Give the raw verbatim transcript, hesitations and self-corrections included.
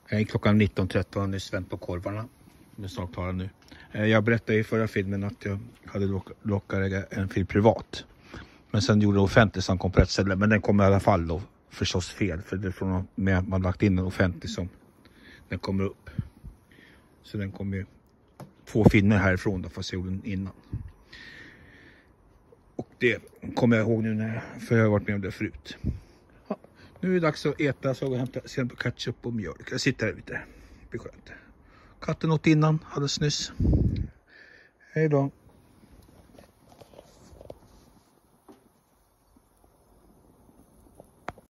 Klockan nitton tretton har nyss vänt på korvarna. Det är snart klara nu. Jag berättade i förra filmen att jag hade råkat en film privat. Men sen gjorde det offentligt som kom på rätt ställe. Men den kommer i alla fall då förstås fel. För det är från med att man lagt in en offentlig som den kommer upp. Så den kommer ju två filmer härifrån då, fast jag gjorde den innan. Och det kommer jag ihåg nu när jag, för jag har varit med om det förut. Ja, nu är det dags att äta, så jag hämtar sen på ketchup och mjölk. Jag sitter här lite, det blir skönt. Katten åt innan, alldeles nyss. Hej då.